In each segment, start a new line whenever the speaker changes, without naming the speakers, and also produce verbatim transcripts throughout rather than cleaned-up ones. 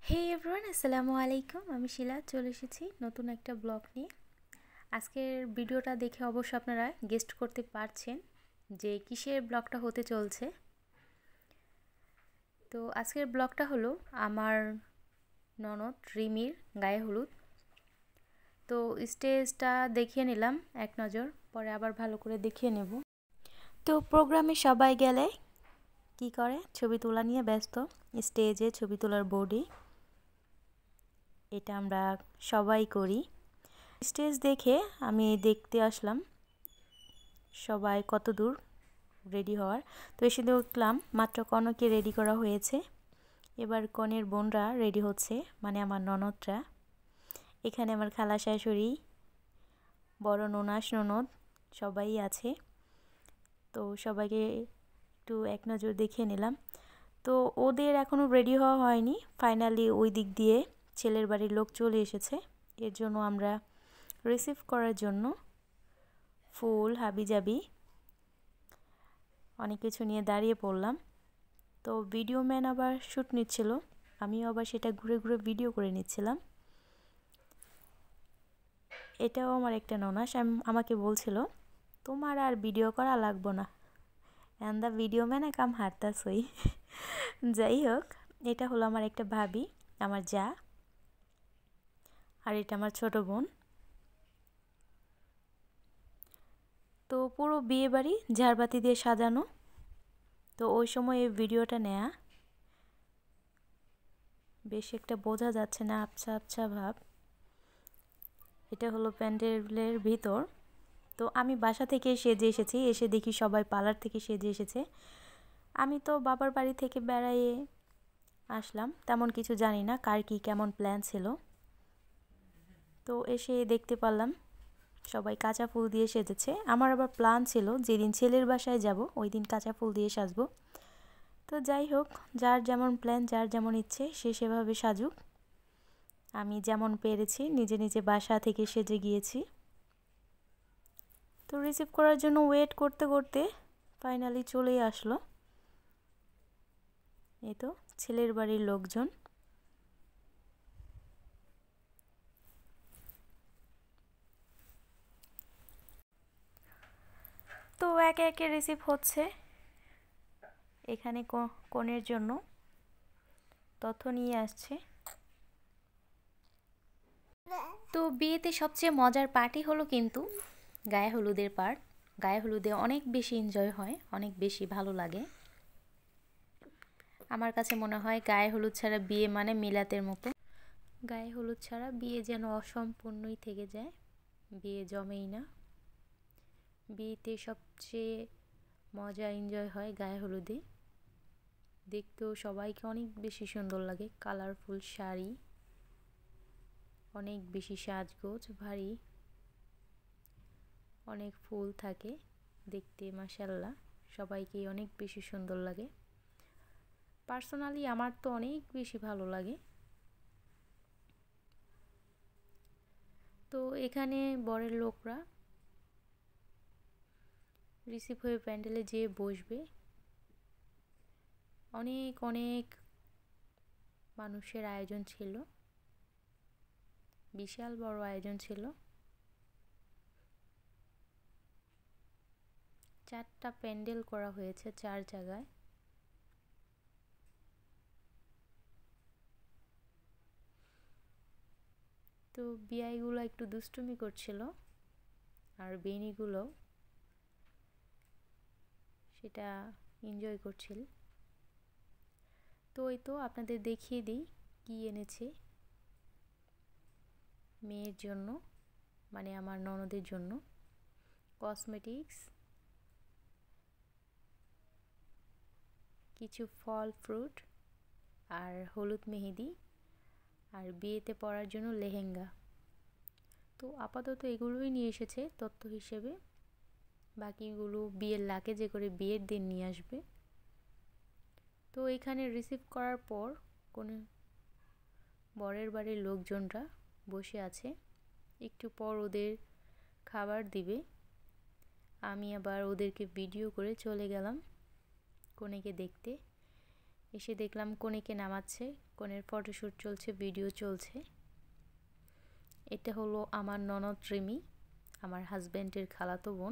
হে everyone, আসসালামু আলাইকুম। আমি শিলা চলে এসেছি নতুন একটা ব্লগ নিয়ে। আজকের ভিডিওটা দেখে অবশ্য আপনারা গেস্ট করতে পারছেন যে কিসের ব্লগটা হতে চলছে। তো আজকের ব্লগটা হলো আমার ননদ রিমির গায়ে হলুদ। তো স্টেজটা দেখিয়ে নিলাম এক নজর, পরে আবার ভালো করে দেখিয়ে নেব। তো প্রোগ্রামে সবাই গেলে কি করে, ছবি তোলা নিয়ে ব্যস্ত। স্টেজে ছবি তোলার বোর্ডে এটা আমরা সবাই করি। স্টেজ দেখে আমি দেখতে আসলাম সবাই কত দূর রেডি হওয়ার। তো এসে দেখলাম মাত্র কনেকে রেডি করা হয়েছে, এবার কনের বোনরা রেডি হচ্ছে, মানে আমার ননদরা। এখানে আমার খালা শাশুড়ি, বড় ননাস ননদ সবাই আছে। তো সবাইকে একটু এক নজর দেখে নিলাম। তো ওদের এখনও রেডি হওয়া হয়নি, ফাইনালি ওই দিক দিয়ে ছেলের বাড়ির লোক চলে এসেছে। এর জন্য আমরা রিসিভ করার জন্য ফুল হাবিজাবি অনেক কিছু নিয়ে দাঁড়িয়ে পড়লাম। তো ভিডিও ম্যান আবার শ্যুট নিচ্ছিল, আমিও আবার সেটা ঘুরে ঘুরে ভিডিও করে নিচ্ছিলাম। এটাও আমার একটা ননাস আমাকে বলছিল, তোমার আর ভিডিও করা লাগবো না, and the video man come হারতাসই। যাই হোক, এটা হলো আমার একটা ভাবি, আমার যা, আর এটা আমার ছোট বোন। তো পুরো বিয়ে বাড়ি ঝাড়বাতি দিয়ে সাজানো। তো ওই সময় এই ভিডিওটা নেয়া, বেশ একটা বোঝা যাচ্ছে না, আবছা আবছা ভাব। এটা হলো প্যান্ডেলের ভিতর। তো আমি বাসা থেকে সেজে এসেছি, এসে দেখি সবাই পার্লার থেকে সেজে এসেছে। আমি তো বাবার বাড়ি থেকে বেড়াইয়ে আসলাম, তেমন কিছু জানি না কার কী কেমন প্ল্যান ছিল। তো এসে দেখতে পারলাম সবাই কাঁচা ফুল দিয়ে সেজেছে। আমার আবার প্ল্যান ছিল যেদিন ছেলের বাসায় যাব ওই দিন কাঁচা ফুল দিয়ে সাজবো। তো যাই হোক, যার যেমন প্ল্যান, যার যেমন ইচ্ছে সে সেভাবে সাজুক। আমি যেমন পেরেছি নিজে নিজে বাসা থেকে সেজে গিয়েছি। তো রিসিভ করার জন্য ওয়েট করতে করতে ফাইনালি চলেই আসলো। এই তো ছেলের বাড়ির লোকজন। তো একে একে রিসিভ হচ্ছে। এখানে কনের জন্য তথ্য নিয়ে আসছে। তো বিয়েতে সবচেয়ে মজার পার্টি হলো কিন্তু গায়ে হলুদের পার্ট। গায়ে হলুদে অনেক বেশি এনজয় হয়, অনেক বেশি ভালো লাগে। আমার কাছে মনে হয় গায়ে হলুদ ছাড়া বিয়ে মানে মিলাতের মতো। গায়ে হলুদ ছাড়া বিয়ে যেন অসম্পূর্ণই থেকে যায়, বিয়ে জমেই না। বিয়েতে সবচেয়ে মজা এনজয় হয় গায়ে হলুদে। দেখতেও সবাইকে অনেক বেশি সুন্দর লাগে, কালারফুল শাড়ি, অনেক বেশি সাজগোজ ভারী, অনেক ফুল থাকে, দেখতে মাশাআল্লাহ সবাইকে অনেক বেশি সুন্দর লাগে। পার্সোনালি আমার তো অনেক বেশি ভালো লাগে। তো এখানে বরের লোকরা রিসিভ হয়ে প্যান্ডেলে যেয়ে বসবে। অনেক অনেক মানুষের আয়োজন ছিল, বিশাল বড় আয়োজন ছিল। চারটা প্যান্ডেল করা হয়েছে চার জায়গায়। তো বিআইগুলো একটু দুষ্টুমি করছিল, আর বেনিগুলো সেটা এনজয় করছিল। তো এই তো আপনাদের দেখিয়ে দিই কি এনেছে মেয়ের জন্য, মানে আমার ননদের জন্য। কসমেটিক্স, কিছু ফল ফ্রুট, আর হলুদ মেহেদি, আর বিয়েতে পরার জন্য লেহেঙ্গা। তো আপাতত এগুলোই নিয়ে এসেছে তথ্য হিসেবে, বাকিগুলো বিয়ের লাগেজে করে বিয়ের দিন নিয়ে আসবে। তো এখানে রিসিভ করার পর কোনো বরের বাড়ির লোকজনরা বসে আছে, একটু পর ওদের খাবার দিবে। আমি আবার ওদেরকে ভিডিও করে চলে গেলাম কনেকে দেখতে। এসে দেখলাম কনেকে নামাচ্ছে, কনের ফটোশ্যুট চলছে, ভিডিও চলছে। এটা হলো আমার ননদ রিমি, আমার হাজবেন্ডের খালাতো বোন।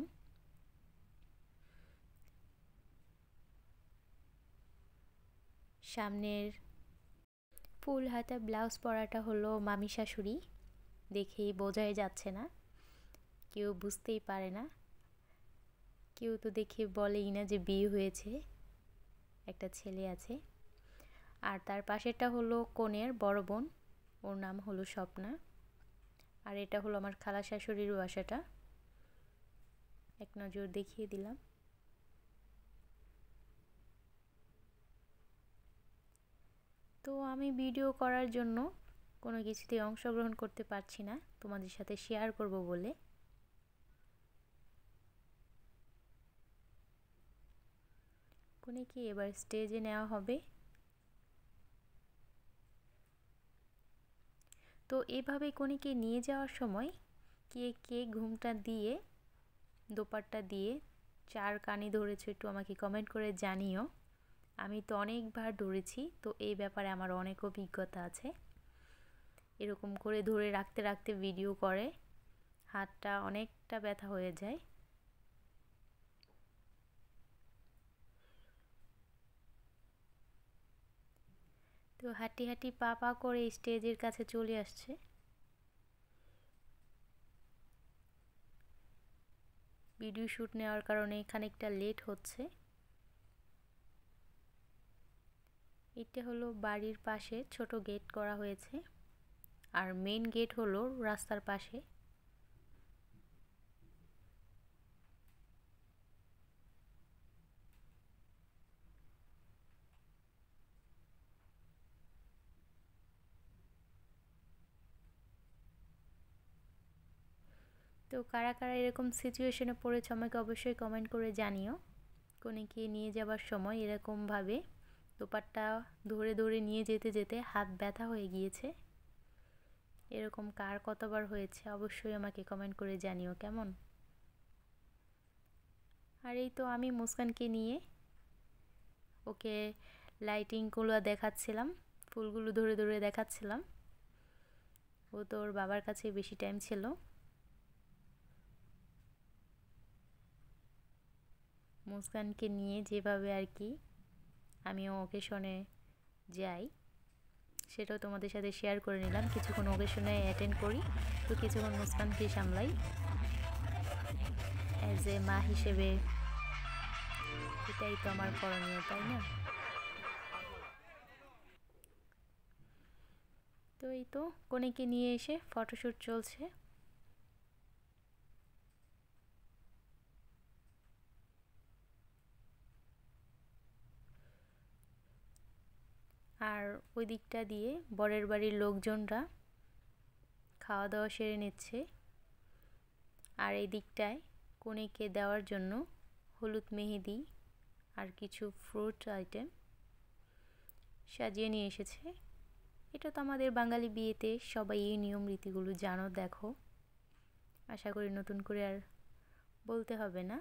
সামনের ফুল হাতা ব্লাউজ পরাটা হলো মামি শাশুড়ি, দেখেই বোঝাই যাচ্ছে না, কেউ বুঝতেই পারে না, কেউ তো দেখে বলেই না যে বিয়ে হয়েছে, একটা ছেলে আছে। আর তার পাশেরটা হলো কনের বড় বোন, ওর নাম হলো স্বপ্না। আর এটা হলো আমার খালা শাশুড়ির বাসাটা, এক নজর দেখিয়ে দিলাম। তো আমি ভিডিও করার জন্য কোনো কিছুতে অংশগ্রহণ করতে পারছি না, তোমাদের সাথে শেয়ার করব বলে। কনেকে এবার স্টেজে নেওয়া হবে। তো এভাবে কনেকে নিয়ে যাওয়ার সময় কে কে ঘুমটা দিয়ে দোপাট্টা দিয়ে চার কানি ধরেছো একটু আমাকে কমেন্ট করে জানিও। আমি তো অনেকবার ধরেছি, তো এই ব্যাপারে আমার অনেক অভিজ্ঞতা আছে। এরকম করে ধরে রাখতে রাখতে ভিডিও করে হাতটা অনেকটা ব্যথা হয়ে যায়। তো হাঁটি হাঁটি পা পা করে স্টেজের কাছে চলে আসছে। ভিডিও শ্যুট নেওয়ার কারণে খানিকটা লেট হচ্ছে। এটা হলো বাড়ির পাশে ছোট গেট করা হয়েছে, আর মেন গেট হলো রাস্তার পাশে। তো কারা কারা এরকম সিচুয়েশনে পড়েছে আমাকে অবশ্যই কমেন্ট করে জানিও। কনেকে নিয়ে যাবার সময় এরকমভাবে দোপাট্টা ধরে ধরে নিয়ে যেতে যেতে হাত ব্যথা হয়ে গিয়েছে। এরকম কার কতবার হয়েছে অবশ্যই আমাকে কমেন্ট করে জানিও কেমন। আর এই তো আমি মুস্কানকে নিয়ে ওকে লাইটিংগুলো দেখাচ্ছিলাম, ফুলগুলো ধরে ধরে দেখাচ্ছিলাম। ও তো ওর বাবার কাছে বেশি টাইম ছিল। মুস্কানকে নিয়ে যেভাবে আর কি আমিও ওকেশনে যাই সেটাও তোমাদের সাথে শেয়ার করে নিলাম। কিছুক্ষণ ওকেশনে অ্যাটেন্ড করি, তো কিছুক্ষণ মুস্কানকে সামলাই। অ্যাজ এ মা হিসেবে এটাই তো আমার করণীয়, তাই না? তো এই তো কনেকে নিয়ে এসে ফটোশ্যুট চলছে। আর ওই দিকটা দিয়ে বরের বাড়ির লোকজনরা খাওয়া দাওয়া সেরে নিচ্ছে। আর এই দিকটায় কনেকে দেওয়ার জন্য হলুদ মেহেদি আর কিছু ফ্রুট আইটেম সাজিয়ে নিয়ে এসেছে। এটা তো আমাদের বাঙালি বিয়েতে সবাই এই নিয়ম রীতিগুলো জানো, দেখো, আশা করি নতুন করে আর বলতে হবে না।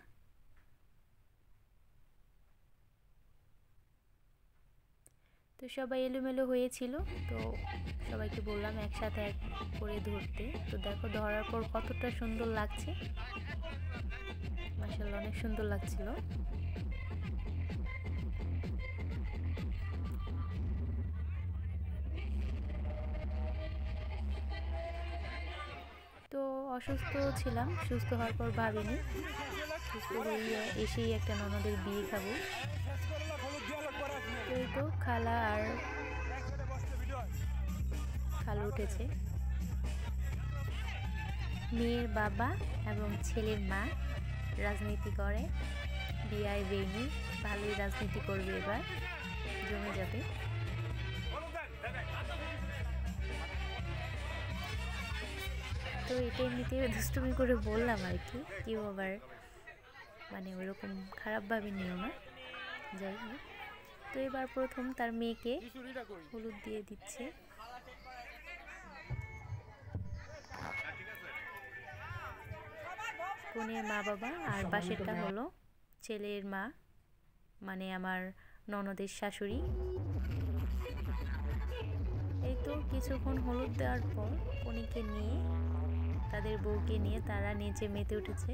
তো সবাই এলোমেলো হয়েছিল, তো সবাইকে বললাম একসাথে এক করে ধরতে। তো দেখো ধরার পর কতটা সুন্দর লাগছে, মাশাআল্লাহ অনেক সুন্দর লাগছিল। তো অসুস্থ ছিলাম, সুস্থ হওয়ার পর ভাবিনি সুস্থ হয়ে এসেই একটা ননদের বিয়ে খাবো। তো এই তো খালা আর খালু উঠেছে, মেয়ের বাবা এবং ছেলের মা রাজনীতি করে, বিয়ায় বেইনি ভালোই রাজনীতি করবে, এবার জমে যাবে। তো এটা এমনিতে দুষ্টুমি করে বললাম আর কি, কেউ আবার মানে ওইরকম খারাপভাবে নিও না, যাই হোক। তো এবার প্রথম তার মেয়েকে হলুদ দিয়ে দিচ্ছে। কনের মা বাবা, আর পাশেরটা হলো ছেলের মা, মানে আমার ননদের শাশুড়ি। কিছুক্ষণ হলুদ দেওয়ার পর কনেকে নিয়ে তাদের বউকে নিয়ে তারা নিচে মেতে উঠেছে।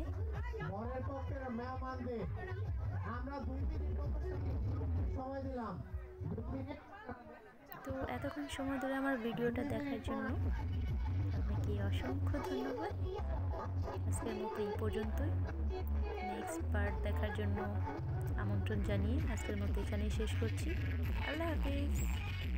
তো এতক্ষণ সময় ধরে আমার ভিডিওটা দেখার জন্য আপনাকে অসংখ্য ধন্যবাদ। আজকের মতো এই পর্যন্তই। নেক্সট পার্ট দেখার জন্য আমন্ত্রণ জানিয়ে আজকের মতো এখানেই শেষ করছি। আল্লাহ হাফিজ।